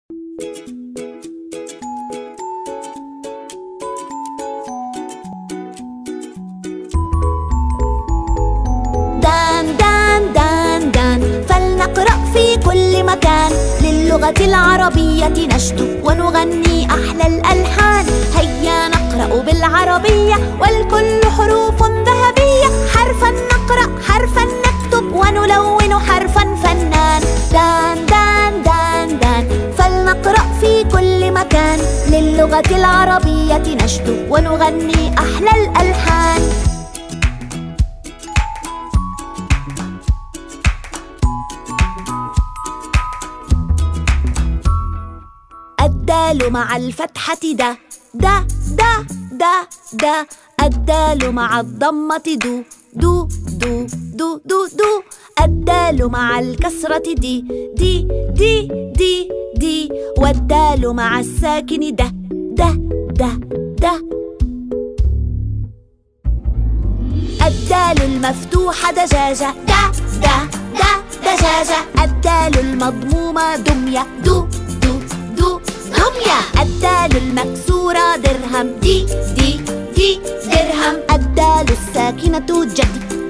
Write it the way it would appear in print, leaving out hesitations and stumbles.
دان دان دان دان، فلنقرأ في كل مكان، للغة العربية نشدو ونغني أحلى الألحان. هيا نقرأ بالعربية والكل حروف ذهبية، حرفا نقرأ حرفا نكتب ونلون حرفا فنان. دان دان دان دان، فلنقرأ في كل مكان، للغة العربية نشدو ونغني أحلى الألحان. الدال مع الفتحة دا دا دا دا دا، الدال مع الضمة دو دو دو دو دو دو، الدال مع الكسرة دي دي دي دي دي، والدال مع الساكن ده ده ده ده. الدال المفتوحة دجاجة دا دا دا دجاجة، الدال المضمومة دمية دو دو دو دمية، الدال المكسورة درهم دي دي دي درهم، الدال الساكنة جدي